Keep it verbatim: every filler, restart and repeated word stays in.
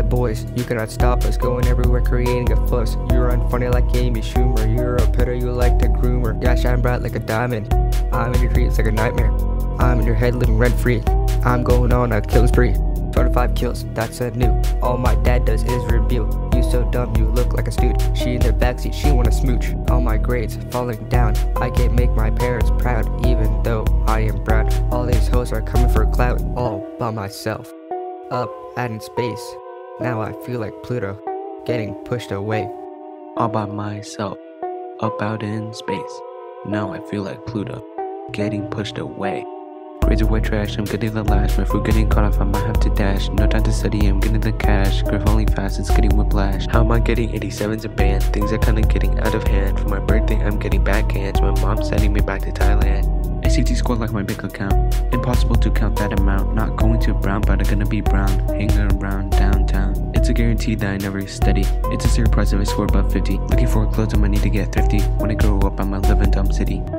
bad boys, you cannot stop us. Going everywhere creating a fuss. You're unfunny like Amy Schumer. You're a pedo, you like to groom her. Yeah, shine bright like a diamond. I'm in your dreams like a nightmare. I'm in your head living rent free. I'm going on a kill spree. twenty-five kills, that's a new. All my dad does is reveal. You so dumb, you look like a stooge. She in the backseat, she wanna smooch. All my grades falling down. I can't make my parents proud, even though I am brown. All these hoes are coming for clout, all by myself. Up and in space, now I feel like Pluto, getting pushed away. All by myself, up out in space. Now I feel like Pluto, getting pushed away. Grades are white trash, I'm getting the lash. My fruit getting caught off, I might have to dash. No time to study, I'm getting the cash. Growth falling fast, it's getting whiplash. How am I getting eighty-sevens a band? Things are kinda getting out of hand. For my birthday, I'm getting backhands. My mom's sending me back to Thailand. A C T score like my bank account. Impossible to count that amount. Not going to brown, but I'm gonna be brown. Hanging around downtown. It's a guarantee that I never study. It's a surprise if I score above fifty. Looking for clothes, I might need to get thrifty. When I grow up, I might live in dumb city.